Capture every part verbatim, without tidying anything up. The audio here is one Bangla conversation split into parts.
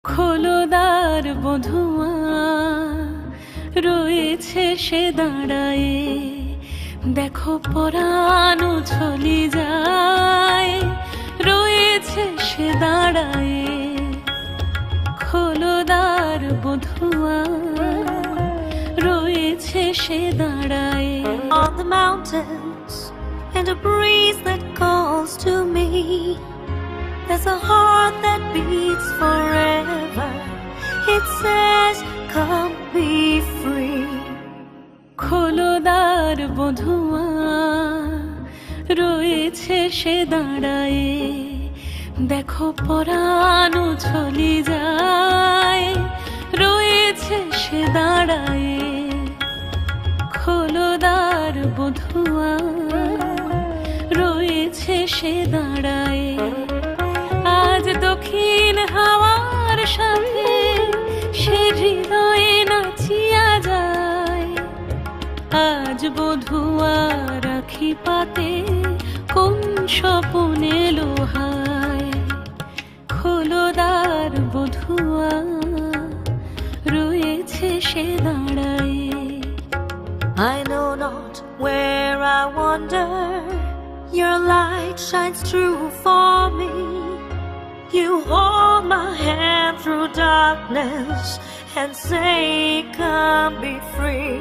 খোলদার বধুয়া রয়েছে সে দাঁড়ায়, দেখো পরাণ চলি যায়, রয়েছে সে দাঁড়ায়। খোলদার বধুয়া রয়েছে সে দাঁড়ায়। On the mountains and a breeze that calls to me, there's a heart that beats forever. It says, come be free. খোলদার বধুয়া রয়েছে সে দাঁড়ায়, দেখো পরাণ চলি যায়, রয়েছে সে দাঁড়ায়। খোলদার বধুয়া রয়েছে সে দাঁড়ায়। আজ দক্ষিণ হাওয়ার সাথে সে হৃদয়ে নাচিয়া যায়। আজ বধুয়া রাখি পাতে কোন স্বপনে লোহায়। খোলদার বধুয়া রয়েছে সে দাঁড়ায়। I know not where I wander, your light shines through for me. You hold my hand through darkness and say, come be free.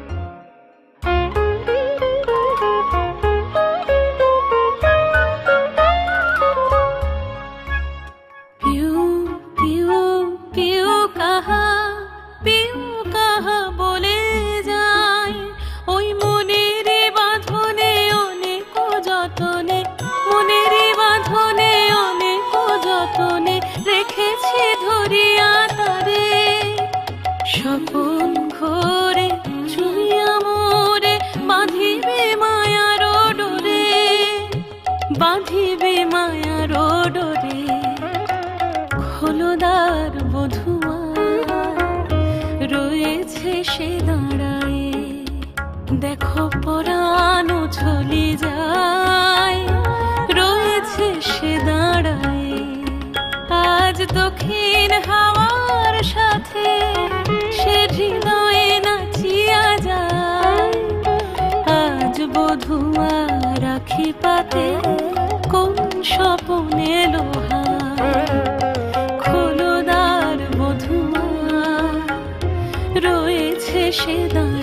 Piu Piu Piu কাহা পিউ কাহা বলে যায়, ওই মনের বাঁধনে অনেক যতনে, মনের বাঁধনে অনেক যতনে রেখেছি ধরিয়া তারে। স্বপন ঘোরে চুইয়া মোরে বাঁধিবে মায়ার ডোরে, বাঁধিবে মায়ার ডোরে। খোলদার বধুয়া রয়েছে সে দাঁড়ায়, দেখো পরাণ চলি যায়, রয়েছে সে দাঁড়ায়। আজ দক্ষিণ হাওয়ার সাথে সে হৃদয়ে নাচিয়া যায়। আজ বধুয়া রাখি পাতে কোন স্বপনে লোহায়। খোলদার বধুয়া রয়েছে সে দাঁড়ায়।